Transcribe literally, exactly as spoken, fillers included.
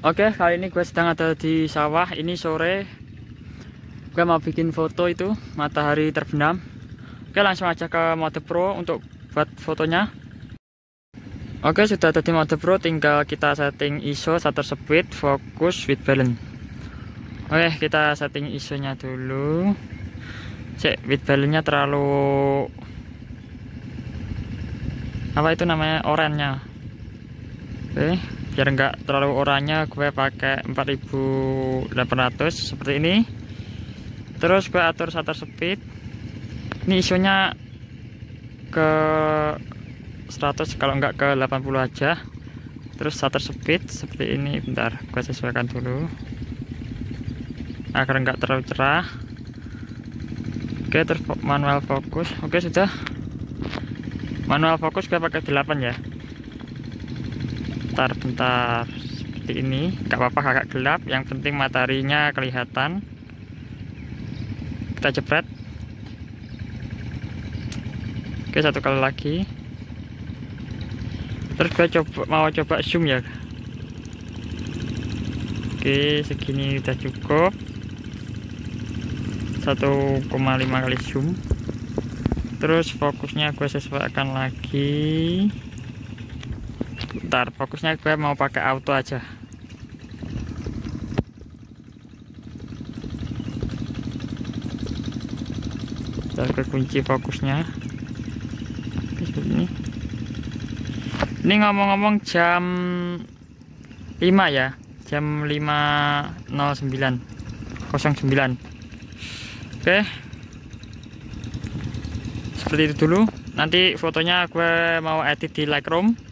Oke, kali ini gue sedang ada di sawah. Ini sore gue mau bikin foto itu matahari terbenam. Oke, langsung aja ke Mode Pro untuk buat fotonya. Oke, sudah ada di Mode Pro, tinggal kita setting I S O, shutter speed, fokus, white balance. Oke, kita setting I S O nya dulu. Cek white balance nya terlalu apa itu namanya, oranye. Oke, biar enggak terlalu oranye gue pakai empat ribu delapan ratus seperti ini. Terus gue atur shutter speed. Ini I S O nya ke seratus, kalau enggak ke delapan puluh aja. Terus shutter speed seperti ini. Bentar, gue sesuaikan dulu agar enggak terlalu cerah. Oke, terus manual fokus. Oke, sudah manual fokus gue pakai delapan ya. Bentar, bentar, seperti ini. Gak apa-apa agak gelap, yang penting mataharinya kelihatan. Kita jepret. Oke, satu kali lagi. Terus gue coba, mau coba zoom ya. Oke, segini udah cukup. satu koma lima kali zoom. Terus fokusnya gue sesuaikan lagi. Bentar, fokusnya gue mau pakai auto aja. Bentar, gue kunci fokusnya. Seperti ini. Ini ngomong-ngomong jam lima ya, jam lima nol sembilan nol sembilan. Oke, seperti itu dulu. Nanti fotonya gue mau edit di Lightroom.